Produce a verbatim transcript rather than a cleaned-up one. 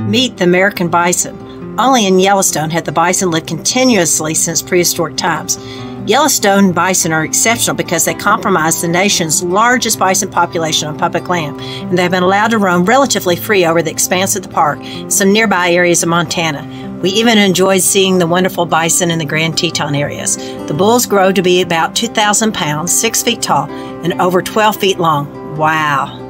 Meet the American bison. Only in Yellowstone had the bison lived continuously since prehistoric times. Yellowstone bison are exceptional because they comprise the nation's largest bison population on public land, and they've been allowed to roam relatively free over the expanse of the park and some nearby areas of Montana. We even enjoyed seeing the wonderful bison in the Grand Teton areas. The bulls grow to be about two thousand pounds, six feet tall, and over twelve feet long. Wow!